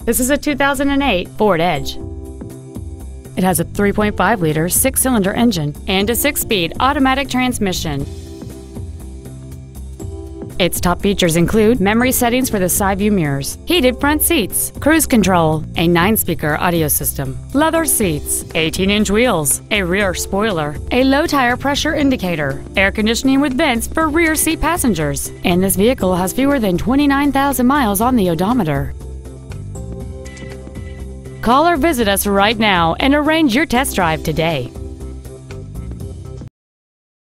This is a 2008 Ford Edge. It has a 3.5-liter six-cylinder engine and a 6-speed automatic transmission. Its top features include memory settings for the side view mirrors, heated front seats, cruise control, a 9-speaker audio system, leather seats, 18-inch wheels, a rear spoiler, a low tire pressure indicator, air conditioning with vents for rear seat passengers, and this vehicle has fewer than 29,000 miles on the odometer. Call or visit us right now and arrange your test drive today.